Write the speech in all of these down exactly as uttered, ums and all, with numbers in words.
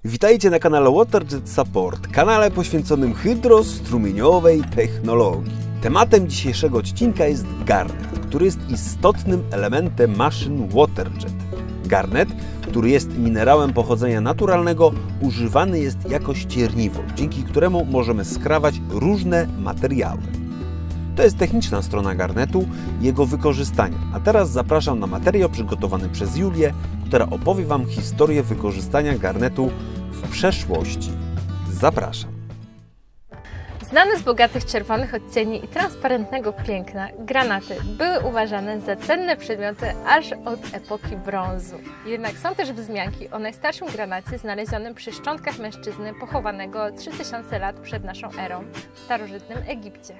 Witajcie na kanale WaterJet Support, kanale poświęconym hydrostrumieniowej technologii. Tematem dzisiejszego odcinka jest garnet, który jest istotnym elementem maszyn WaterJet. Garnet, który jest minerałem pochodzenia naturalnego, używany jest jako ścierniwo, dzięki któremu możemy skrawać różne materiały. To jest techniczna strona garnetu i jego wykorzystania. A teraz zapraszam na materiał przygotowany przez Julię, która opowie Wam historię wykorzystania garnetu w przeszłości. Zapraszam. Znane z bogatych czerwonych odcieni i transparentnego piękna, granaty były uważane za cenne przedmioty aż od epoki brązu. Jednak są też wzmianki o najstarszym granacie znalezionym przy szczątkach mężczyzny pochowanego trzy tysiące lat przed naszą erą w starożytnym Egipcie.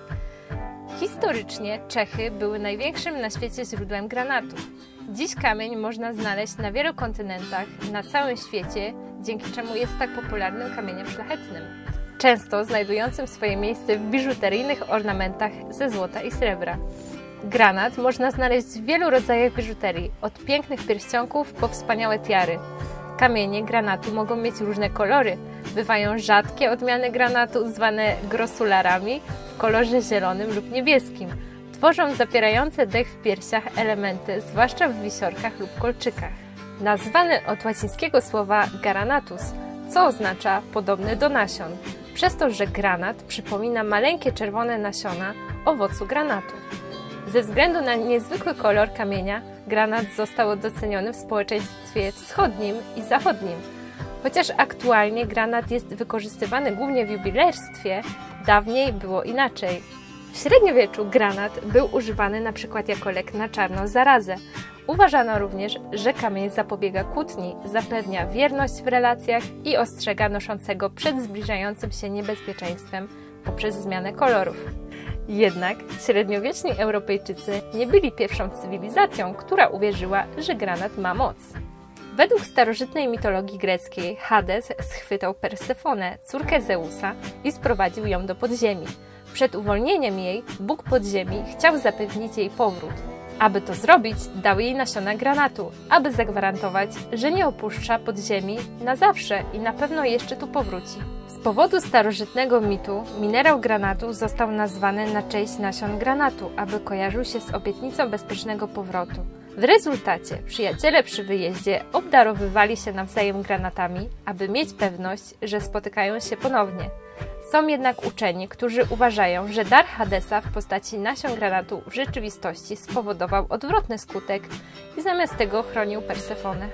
Historycznie Czechy były największym na świecie źródłem granatów. Dziś kamień można znaleźć na wielu kontynentach, na całym świecie, dzięki czemu jest tak popularnym kamieniem szlachetnym, często znajdującym swoje miejsce w biżuteryjnych ornamentach ze złota i srebra. Granat można znaleźć w wielu rodzajach biżuterii, od pięknych pierścionków po wspaniałe tiary. Kamienie granatu mogą mieć różne kolory. Bywają rzadkie odmiany granatu, zwane grossularami, w kolorze zielonym lub niebieskim. Tworzą zapierające dech w piersiach elementy, zwłaszcza w wisiorkach lub kolczykach. Nazwany od łacińskiego słowa granatus, co oznacza podobny do nasion, przez to, że granat przypomina maleńkie czerwone nasiona owocu granatu. Ze względu na niezwykły kolor kamienia, granat został doceniony w społeczeństwie wschodnim i zachodnim. Chociaż aktualnie granat jest wykorzystywany głównie w jubilerstwie, dawniej było inaczej. W średniowieczu granat był używany np. jako lek na czarną zarazę. Uważano również, że kamień zapobiega kłótni, zapewnia wierność w relacjach i ostrzega noszącego przed zbliżającym się niebezpieczeństwem poprzez zmianę kolorów. Jednak średniowieczni Europejczycy nie byli pierwszą cywilizacją, która uwierzyła, że granat ma moc. Według starożytnej mitologii greckiej Hades schwytał Persefonę, córkę Zeusa, i sprowadził ją do podziemi. Przed uwolnieniem jej Bóg podziemi chciał zapewnić jej powrót. Aby to zrobić, dał jej nasiona granatu, aby zagwarantować, że nie opuszcza podziemi na zawsze i na pewno jeszcze tu powróci. Z powodu starożytnego mitu minerał granatu został nazwany na cześć nasion granatu, aby kojarzył się z obietnicą bezpiecznego powrotu. W rezultacie przyjaciele przy wyjeździe obdarowywali się nawzajem granatami, aby mieć pewność, że spotykają się ponownie. Są jednak uczeni, którzy uważają, że dar Hadesa w postaci nasion granatu w rzeczywistości spowodował odwrotny skutek i zamiast tego chronił Persefonę.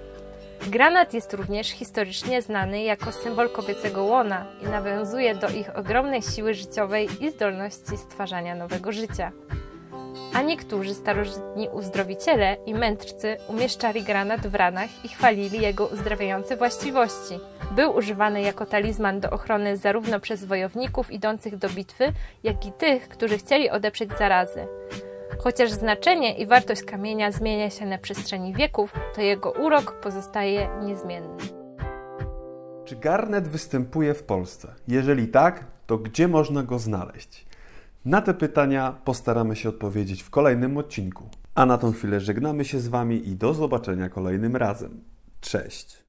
Granat jest również historycznie znany jako symbol kobiecego łona i nawiązuje do ich ogromnej siły życiowej i zdolności stwarzania nowego życia. A niektórzy starożytni uzdrowiciele i mędrcy umieszczali granat w ranach i chwalili jego uzdrawiające właściwości. Był używany jako talizman do ochrony zarówno przez wojowników idących do bitwy, jak i tych, którzy chcieli odeprzeć zarazy. Chociaż znaczenie i wartość kamienia zmienia się na przestrzeni wieków, to jego urok pozostaje niezmienny. Czy garnet występuje w Polsce? Jeżeli tak, to gdzie można go znaleźć? Na te pytania postaramy się odpowiedzieć w kolejnym odcinku. A na tą chwilę żegnamy się z Wami i do zobaczenia kolejnym razem. Cześć!